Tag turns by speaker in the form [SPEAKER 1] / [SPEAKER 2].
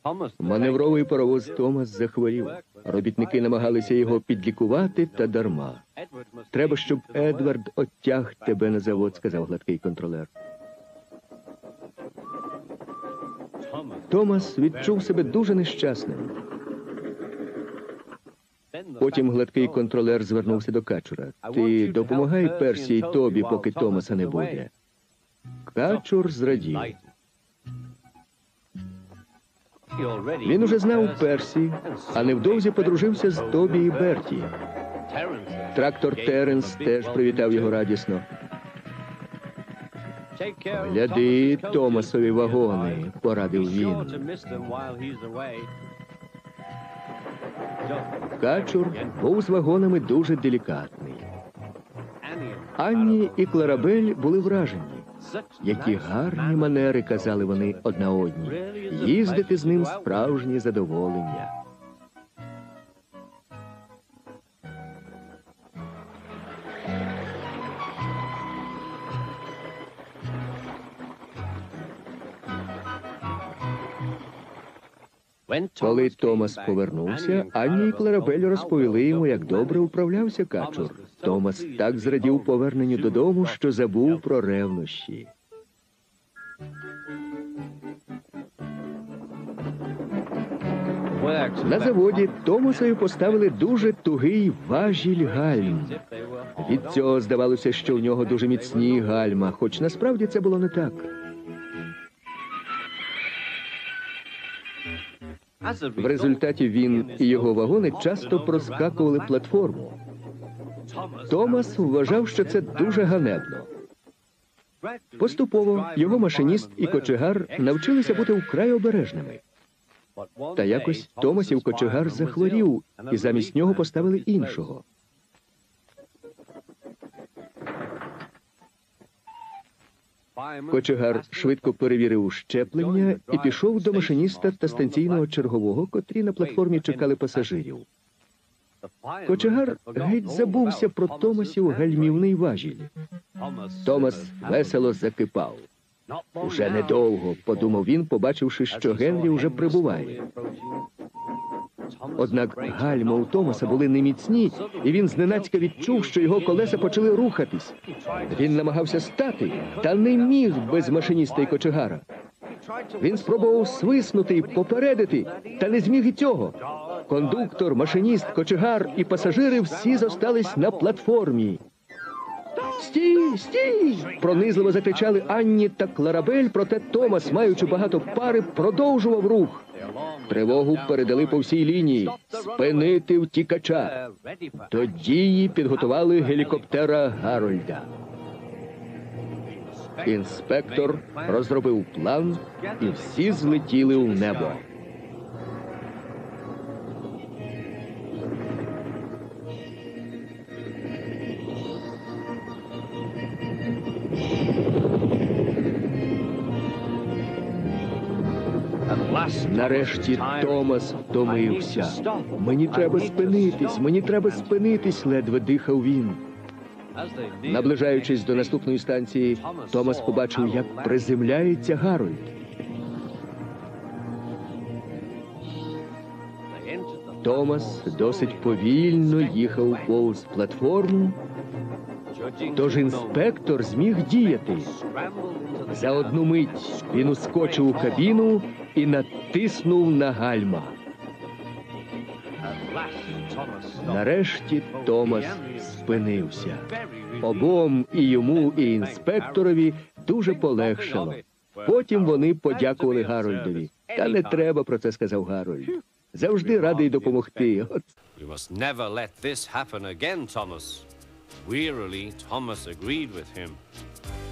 [SPEAKER 1] Маневровий паровоз Томас захворів. Робітники намагалися його підлікувати, та дарма. «Треба, щоб Едвард оттяг тебе на завод», – сказав гладкий контролер. Томас відчув себе дуже нещасним. Потім гладкий контролер звернувся до Качура. «Ти допомагай Персі й Тобі, поки Томаса не буде». Качур зрадів. Він уже знав Персі, а невдовзі подружився з Тобі і Берті. Трактор Теренс теж привітав його радісно. «Гляди Томасові вагони», – порадив він. Качур був з вагонами дуже делікатний. Анні і Кларабель були вражені. Які гарні манери, казали вони одна одній. Їздити з ним справжнє задоволення. Коли Томас повернувся, Анні і Кларабель розповіли йому, як добре управлявся Качур. Томас так зрадів поверненню додому, що забув про ревнощі. На заводі Томасові поставили дуже тугий важіль гальм. Від цього здавалося, що в нього дуже міцні гальма, хоч насправді це було не так. В результаті він і його вагони часто проскакували платформу. Томас вважав, що це дуже ганебно. Поступово його машиніст і кочегар навчилися бути вкрай обережними. Та якось Томасів кочегар захворів, і замість нього поставили іншого. Кочегар швидко перевірив щеплення і пішов до машиніста та станційного чергового, котрі на платформі чекали пасажирів. Кочегар геть забувся про Томасів гальмівний важіль. Томас весело закипав. «Уже недовго», – подумав він, побачивши, що Генрі уже прибуває. Однак гальма у Томаса були неміцні, і він зненацька відчув, що його колеса почали рухатись. Він намагався стати, та не міг без машиніста й кочегара. Він спробував свиснути й попередити, та не зміг і цього. Кондуктор, машиніст, кочегар і пасажири всі зостались на платформі. «Стій! Стій!» – пронизливо закричали Анні та Кларабель, проте Томас, маючи багато пари, продовжував рух. Тривогу передали по всій лінії – спинити втікача. До дії підготували гелікоптера Гарольда. Інспектор розробив план, і всі злетіли у небо. Нарешті Томас втомився. «Мені треба спинитись», – ледве дихав він. Наближаючись до наступної станції, Томас побачив, як приземляється Гарольд. Томас досить повільно їхав повз платформу, тож інспектор зміг діяти. За одну мить він ускочив у кабіну і натиснув на гальма. Нарешті Томас спинився. Обом, і йому, і інспекторові, дуже полегшало. Потім вони подякували Гарольдові. «Та не треба про це», – сказав Гарольд. «Завжди радий допомогти».
[SPEAKER 2] You must never let this happen again, Thomas. Wearily, Thomas agreed with him.